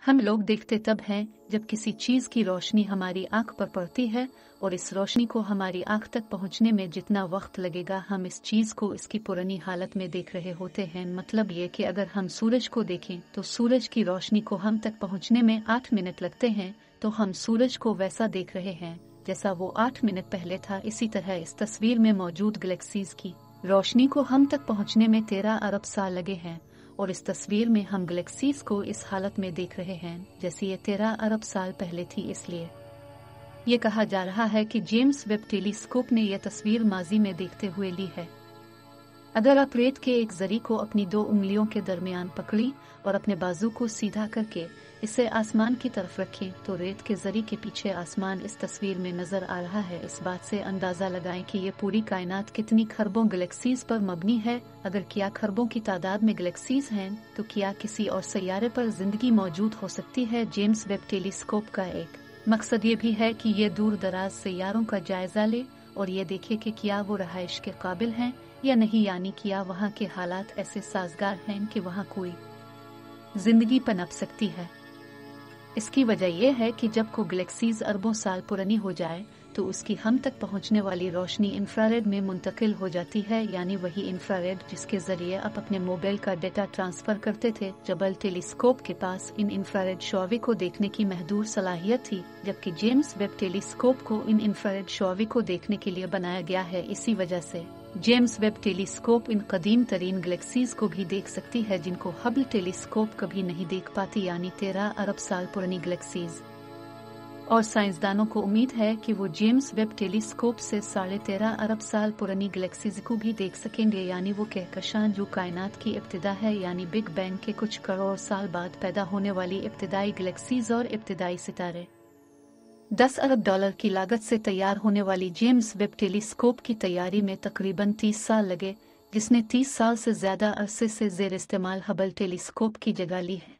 हम लोग देखते तब हैं जब किसी चीज की रोशनी हमारी आंख पर पड़ती है, और इस रोशनी को हमारी आंख तक पहुंचने में जितना वक्त लगेगा हम इस चीज को इसकी पुरानी हालत में देख रहे होते हैं। मतलब ये कि अगर हम सूरज को देखें तो सूरज की रोशनी को हम तक पहुंचने में 8 मिनट लगते हैं, तो हम सूरज को वैसा देख रहे हैं जैसा वो 8 मिनट पहले था। इसी तरह इस तस्वीर में मौजूद गैलेक्सीज की रोशनी को हम तक पहुंचने में 13 अरब साल लगे हैं, और इस तस्वीर में हम गैलेक्सीज को इस हालत में देख रहे हैं जैसे ये 13 अरब साल पहले थी। इसलिए ये कहा जा रहा है कि जेम्स वेब टेलीस्कोप ने यह तस्वीर माजी में देखते हुए ली है। अगर आप रेत के एक जरी को अपनी 2 उंगलियों के दरमियान पकड़ी और अपने बाजू को सीधा करके इसे आसमान की तरफ रखें तो रेत के जरी के पीछे आसमान इस तस्वीर में नजर आ रहा है। इस बात से अंदाजा लगाएं कि ये पूरी कायनात कितनी खरबों गैलेक्सीज पर मबनी है। अगर क्या खरबों की तादाद में गैलेक्सीज हैं तो क्या किसी और सैयारे पर जिंदगी मौजूद हो सकती है। जेम्स वेब टेलीस्कोप का एक मकसद ये भी है कि ये दूर दराज सैयारों का जायजा ले और ये देखे कि क्या वो रहाइश के काबिल हैं या नहीं, यानी क्या वहाँ के हालात ऐसे साजगार हैं कि वहाँ कोई जिंदगी पनप सकती है। इसकी वजह यह है कि जब को गैलेक्सीज अरबों साल पुरानी हो जाए तो उसकी हम तक पहुंचने वाली रोशनी इंफ्रारेड में मुंतकिल हो जाती है, यानी वही इंफ्रारेड जिसके जरिए आप अपने मोबाइल का डेटा ट्रांसफर करते थे। जबल टेलीस्कोप के पास इन इंफ्रारेड शौवे को देखने की महदूद सलाहियत थी, जबकि जेम्स वेब टेलीस्कोप को इन इंफ्रारेड शौवे को देखने के लिए बनाया गया है। इसी वजह से जेम्स वेब टेलीस्कोप इन कदीम तरीन गैलेक्सीज को भी देख सकती है जिनको हबल टेलीस्कोप कभी नहीं देख पाती, यानी 13 अरब साल पुरानी गैलेक्सीज। और साइंसदानों को उम्मीद है कि वो जेम्स वेब टेलीस्कोप से 13.5 अरब साल पुरानी गैलेक्सीज को भी देख सकेंगे, यानी वो कहकशां जो कायनात की इब्तिदा है, यानी बिग बैंग के कुछ करोड़ साल बाद पैदा होने वाली इब्तिदाई गैलेक्सीज और इब्तिदाई सितारे। $10 अरब की लागत से तैयार होने वाली जेम्स वेब टेलीस्कोप की तैयारी में तकरीबन 30 साल लगे, जिसने 30 साल से ज्यादा अरसे से जेर इस्तेमाल हबल टेलीस्कोप की जगह ली है।